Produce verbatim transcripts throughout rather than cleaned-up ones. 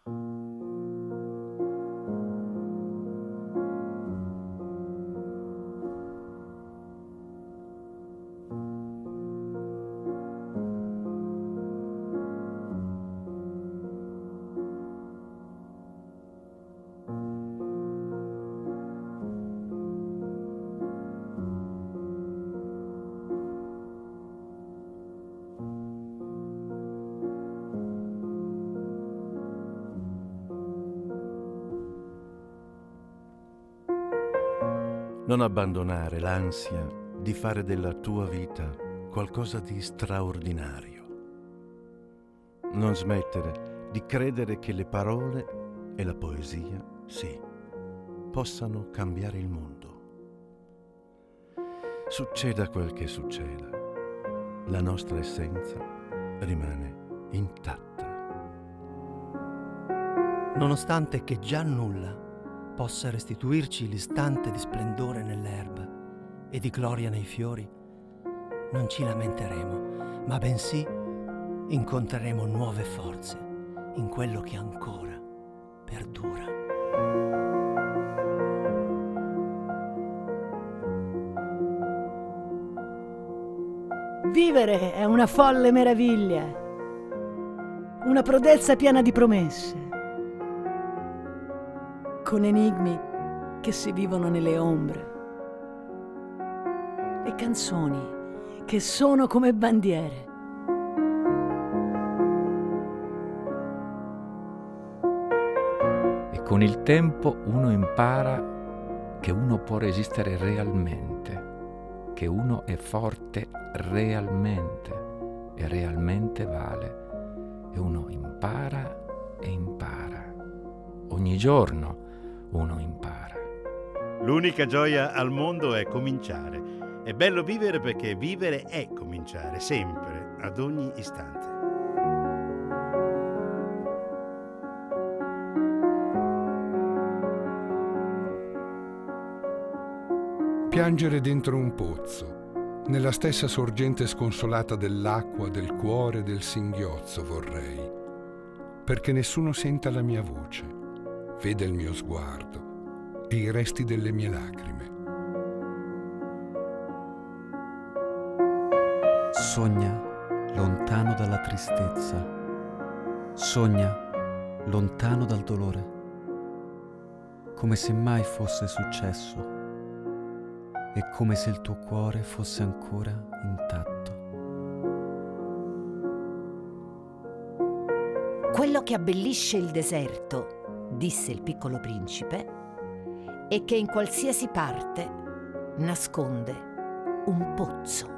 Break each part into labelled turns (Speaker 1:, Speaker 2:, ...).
Speaker 1: Non abbandonare l'ansia di fare della tua vita qualcosa di straordinario. Non smettere di credere che le parole e la poesia, sì, possano cambiare il mondo. Succeda quel che succeda, la nostra essenza rimane intatta.
Speaker 2: Nonostante che già nulla possa restituirci l'istante di splendore nell'erba e di gloria nei fiori, non ci lamenteremo, ma bensì incontreremo nuove forze in quello che ancora perdura.
Speaker 3: Vivere è una folle meraviglia, una prodezza piena di promesse, con enigmi che si vivono nelle ombre e canzoni che sono come bandiere.
Speaker 4: E con il tempo uno impara che uno può resistere realmente, che uno è forte realmente e realmente vale. E uno impara e impara. Ogni giorno uno impara.
Speaker 5: L'unica gioia al mondo è cominciare. È bello vivere perché vivere è cominciare, sempre, ad ogni istante.
Speaker 6: Piangere dentro un pozzo, nella stessa sorgente sconsolata dell'acqua, del cuore, del singhiozzo vorrei, perché nessuno senta la mia voce, veda il mio sguardo e i resti delle mie lacrime.
Speaker 7: Sogna lontano dalla tristezza, sogna lontano dal dolore, come se mai fosse successo e come se il tuo cuore fosse ancora intatto.
Speaker 8: Quello che abbellisce il deserto, disse il piccolo principe, è che in qualsiasi parte nasconde un pozzo.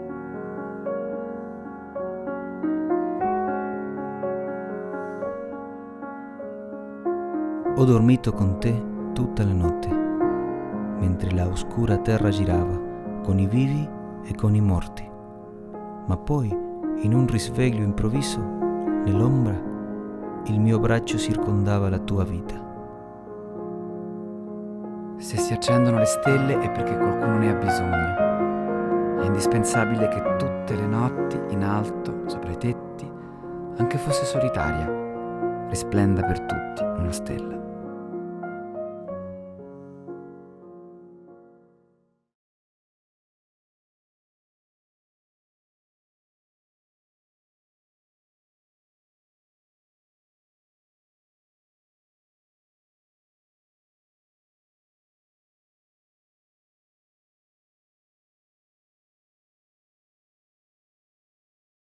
Speaker 7: Ho dormito con te tutta la notte, mentre la oscura terra girava con i vivi e con i morti. Ma poi, in un risveglio improvviso, nell'ombra, il mio braccio circondava la tua vita.
Speaker 9: Se si accendono le stelle è perché qualcuno ne ha bisogno. È indispensabile che tutte le notti, in alto, sopra i tetti, anche fosse solitaria, risplenda per tutti una stella.